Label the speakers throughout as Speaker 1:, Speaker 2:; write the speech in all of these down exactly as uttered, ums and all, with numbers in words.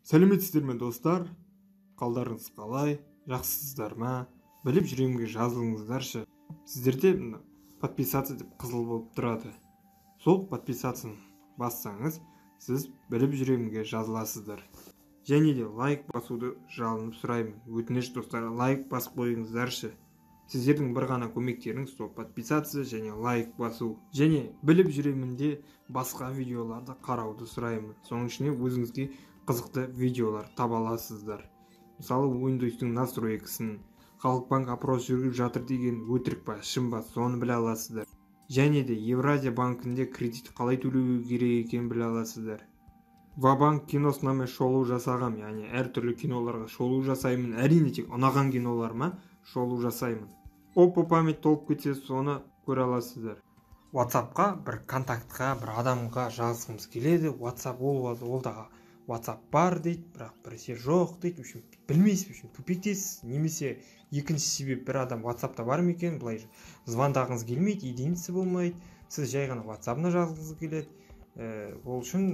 Speaker 1: Сәлеметсіздер ме достар? Қалдарыңыз қалай? Жақсысыздар ма? Біліп жүремге жазылыңыздаршы. Сіздерде подписаться деп қызыл болып тұрады. Сол подписацияны бассаңыз, сіз біліп жүремге жазыласыздар. Және де лайк басуды жалынып сұраймын. Өтініш достар, лайк басып қойыңыздаршы. Сіздердің бір ғана көмектеріңіз сол подписация және лайк басу. Және біліп жүремінде басқа видеоларды қарауды сұраймын. Соның ішіне өзіңізге қызықты видеолар таба аласыздар. Мысалы, Windows-тың настройкасын, Халықбанк опрос жүргізіп жатыр деген өтірік па, шын ба, соны біле аласыздар. Және де Евразия банкінде кредит қалай төлеу керек екенін біле аласыздар. Ва-банк киносына мен шолу жасағам, яғни әртүрлі киноларға шолу жасаймын. Әрине тек ұнаған киноларыма шолу жасаймын. Опа память толып кетсе, соны көре аласыздар. WhatsApp-қа бір контактқа, бір адамға жазғымыз келеді. WhatsApp ол ол да WhatsApp бар дейді, бірақ біресе жоқ дейді. Үшін білмейсіз, үшін тупиктесіз. Немесе екінші себеп, бір адам WhatsApp-та бар ма екен, былай звондағыңыз келмейді, единица болмайды. Сіз жай ғана WhatsApp-на жазғыңыз келеді. Ол үшін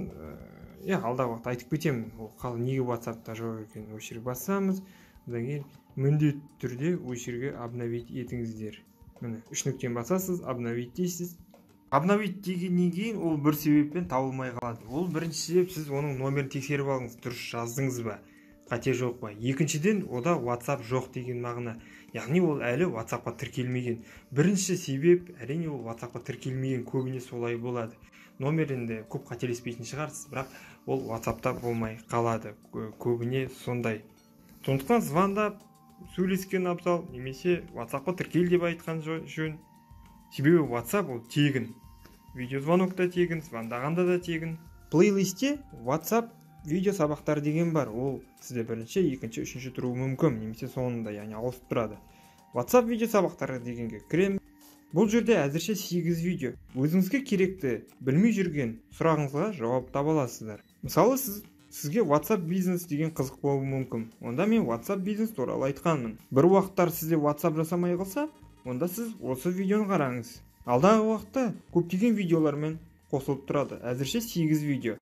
Speaker 1: е алдағы уақытта айтып кетемін. Ол қалай неге WhatsApp-та жоқ екен, осы жерге басамыз. Одан кейін міндетті түрде осы жерге обновить етіңіздер. Міне үш нүктені басасыз, обновить дейсіз. Обновить дегеннен кейін ол бір себеппен табылмай қалады. Ол бірінші себеп, сіз оның номерін тексеріп алыңыз, дұрыс жаздыңыз ба, қате жоқ па. Екіншіден, ода WhatsApp жоқ деген мағына. Яғни ол әлі WhatsApp-қа тіркелмеген. Бірінші себеп, әрине ол WhatsApp-қа тіркелмеген, көбіне солай болады. Номерінде көп қателеспейтін шығарсыз, бірақ ол WhatsApp-та болмай қалады. Көбіне сондай. Сондықтан звондап сөйлескен абзал, немесе WhatsApp-қа тіркел деп айтқан жөн. Себебі WhatsApp ол тегін. Видеозвонокта тегін, звондағанда да тегін. Плейлистте WhatsApp видео сабақтар деген бар. Ол сізде бірінші, екінші, үшінші тұруы мүмкін, немесе соңында, яғни ауысып тұрады. WhatsApp видео сабақтары дегенге кірем. Бұл жерде әзірше сегіз видео. Өзіңізге керекті, білмей жүрген сұрағыңызға жауап таба аласыздар. Мысалы, сіз сізге WhatsApp бизнес деген қызық болуы мүмкін. Онда мен WhatsApp бизнес туралы айтқанмын. Бір уақыттар сізде WhatsApp жасамай қалса, онда сіз осы видеоны қараңыз. Алдағы уақытта көптеген видеолармен қосылып тұрады. Әзірше сегіз видео.